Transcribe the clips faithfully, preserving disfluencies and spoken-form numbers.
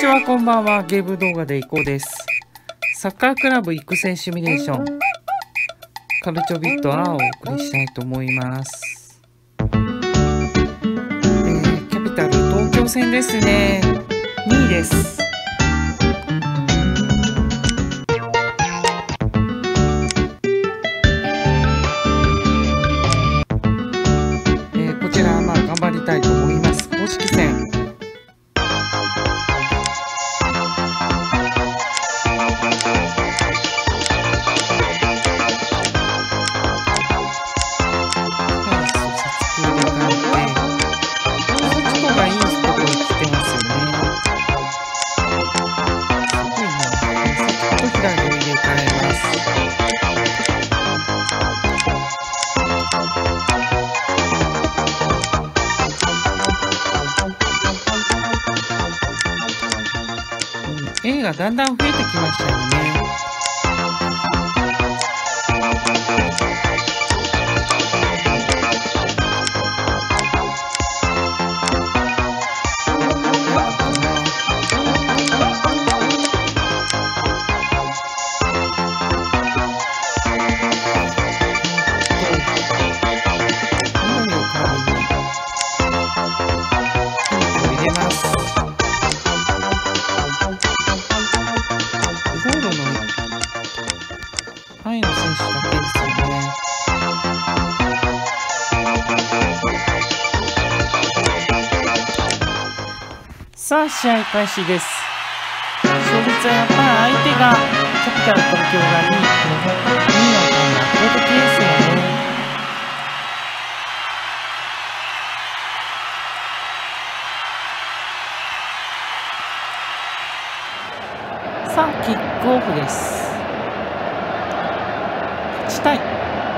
は、こんばんは。ゲーム動画でいこうです。サッカークラブ育成シミュレーション、カルチョビット A をお送りしたいと思います。えー、キャピタル東京戦ですね。にいです。えー、こちら、まあ、頑張りたいと思います。公式戦。A がだんだん増えてきましたよね。前の選手だけですよね。さあ、試合開始です。勝率はやっぱり相手がキャピタル東京がにい、にいの方が圧倒的ですよね。さあ、キックオフです。したい。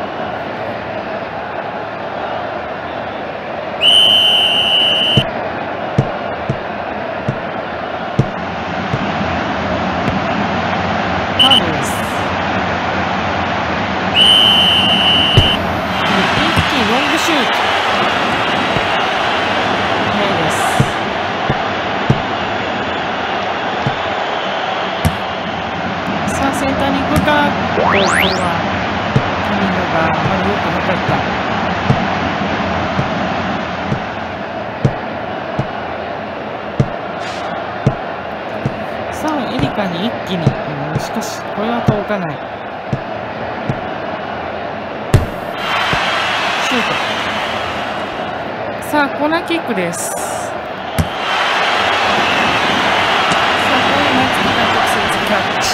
ファウルです。一気にロングシュート。早いです。さあ、センターに行くか。これはタイミングがあまり良くなかった。さあ、エリカに一気に、うん、しかしこれは届かない。シュート。さあ、コーナーキックです。さあ、これが次が直接キャッチ。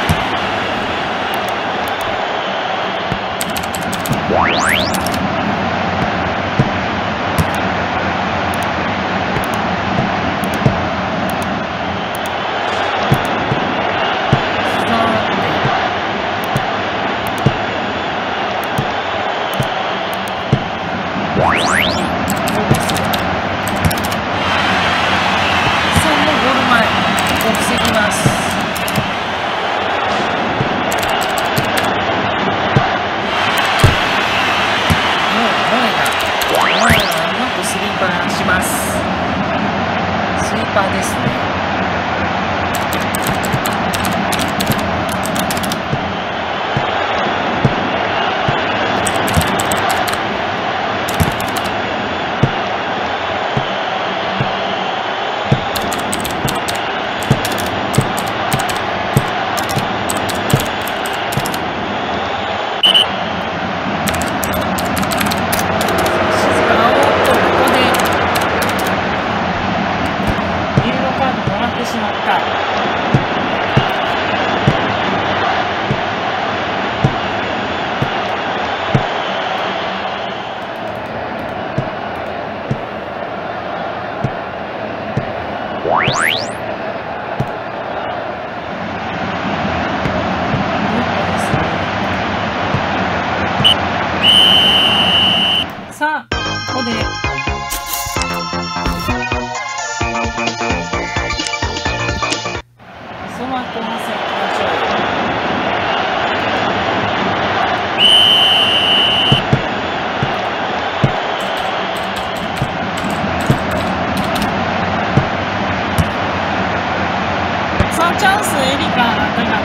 スイーパーですね。さあ、ここでその後の戦いきましょう。さあチャンスエリカだがこれは決まらない。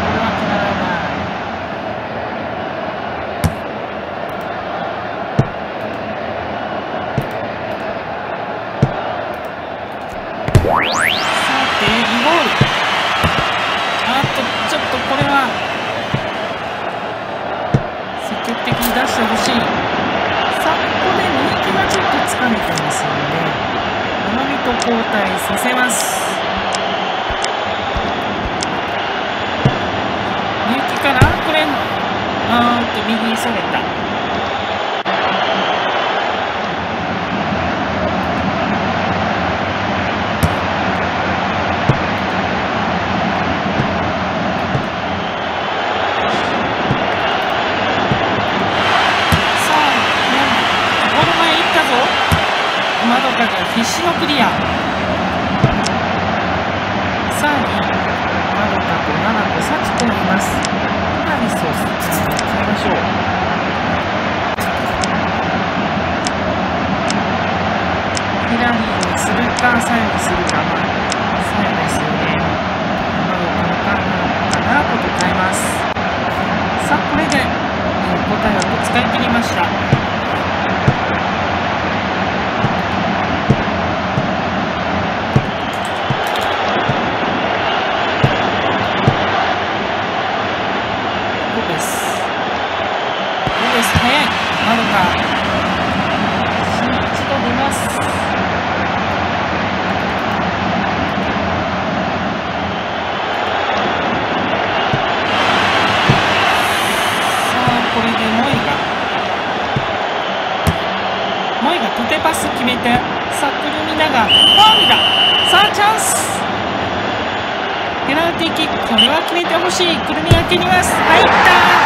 さてイゴール。あっとちょっとこれは積極的に出してほしい。さあここでみゆきがちょっと疲れてますのでななみと交代させます。みゆきからこれあーっと右にそれた。まどかが必死のクリア。さらにまどかとななこ、さちこもいます。ピラリスを変えましょう。ピラリにするかサヨにするか、まあサヨですよね。まどかのかななこと変えます。さあこれで、えー、交代枠使い切りました。早いまどか一度出ます。さあこれでモイがモイが縦パス決めて、さあくるみだがファウルだ。さあチャンスペナルティーキック、これは決めてほしい。くるみが蹴ります。入った。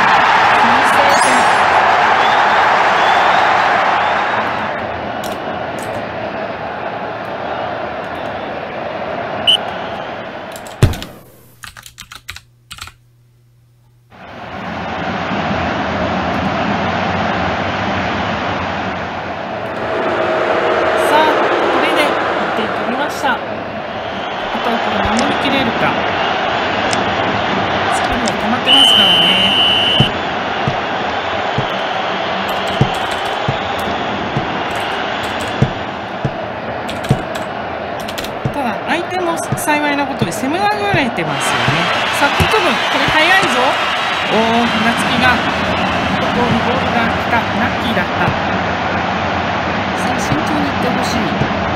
幸いなことに攻められてますよね。さあ国分これ速いぞ。おお夏希がここにボールが来た。ラッキーだった。さあ慎重にいってほしい。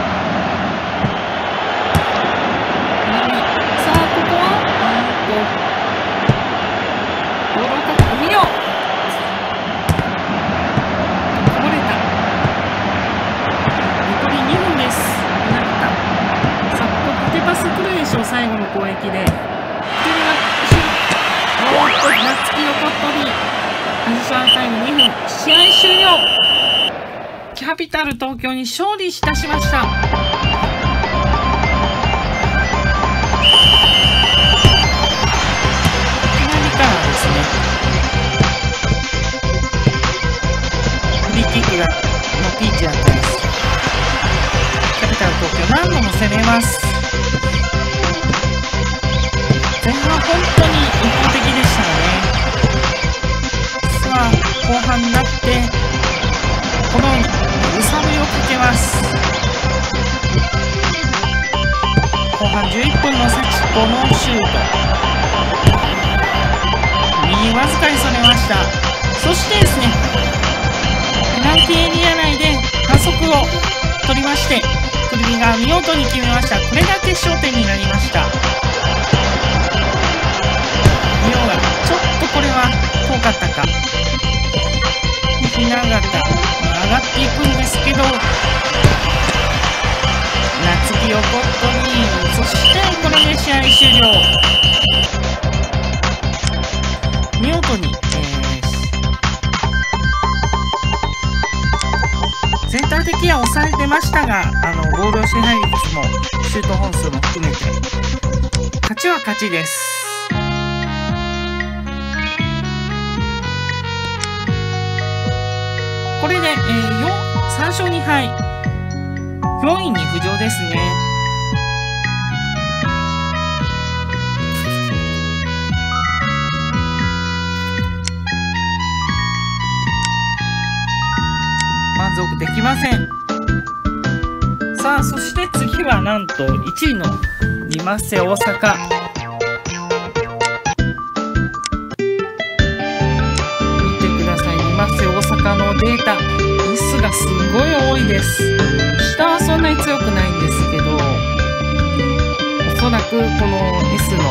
さあここはボールをかけ見よこぼれた。残りにふんです。縦パス来るでしょう。最後の攻撃でおーっと夏希のポットにアディショナルタイムにふん、試合終了。キャピタル東京に勝利いたしました。左からですねフリーキックがのピンチだったです。キャピタル東京何度も攻めます。前半本当に一方的でしたね。さあ後半になってこのように揺さぶりをかけます。後半じゅういっぷんの幸子のシュート、右わずかにそれました。そしてですねペナルティーエリア内で反則を取りましてくるみが見事に決めました。これが決勝点になりました。ミオがちょっとこれは遠かったか。ひな形上がっていくんですけど夏希をポットに、そしてこれで試合終了。見事に、えー、全体的には抑えてましたが、あのボール支配率もシュート本数も含めて勝ちは勝ちです。これで、えー、さん勝に敗、よんいに浮上ですね。 続できません。さあ、そして次はなんといちいのリマッセ大阪。見てください、リマッセ大阪のデータ、ミスがすごい多いです。下はそんなに強くないんですけど、おそらくこの S の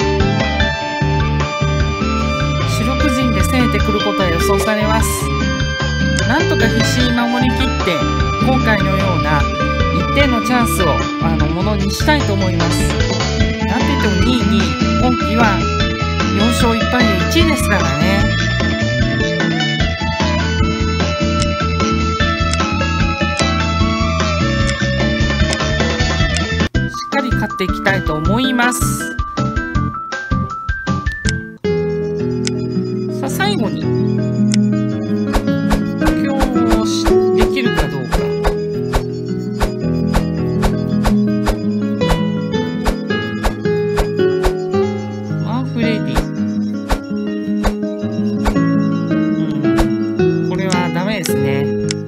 主力陣で攻めてくることは予想されます。なんとか必死に守りきって今回のようないってんのチャンスをあのものにしたいと思います。なんといってもにいに今季はよんしょういっぱいでいちいですからね。しっかり勝っていきたいと思います。さあ最後に今日できるかどうか。マーフレディ、うん、これはダメですね。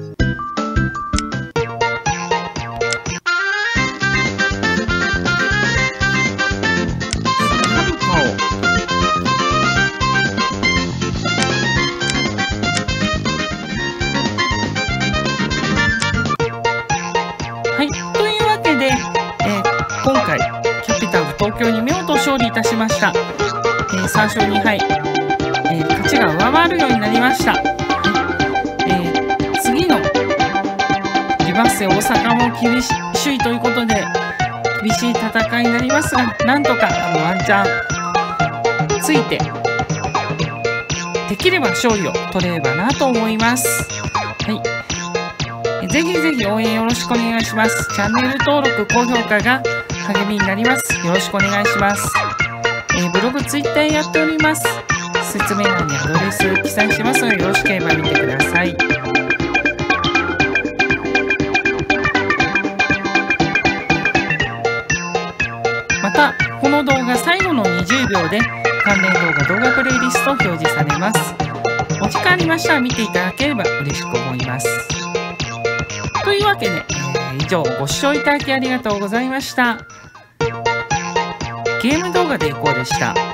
はい、というわけで、えー、今回キャピタル東京に見事勝利いたしました。えー、さんしょうにはい、えー、勝ちが上回るようになりました。はい、えー、次のリバッセ大阪も厳しい首位ということで厳しい戦いになりますが、なんとかあのワンチャンついてできれば勝利を取れればなと思います。はい、ぜひぜひ応援よろしくお願いします。チャンネル登録、高評価が励みになります。よろしくお願いします。えー、ブログ、ツイッターやっております。説明欄にアドレス記載してますので、よろしければ見てください。また、この動画最後のにじゅうびょうで関連動画、動画プレイリスト表示されます。お時間ありましたら見ていただければ嬉しく思います。というわけで、えー、以上ご視聴いただきありがとうございました。ゲーム動画でいこうでした。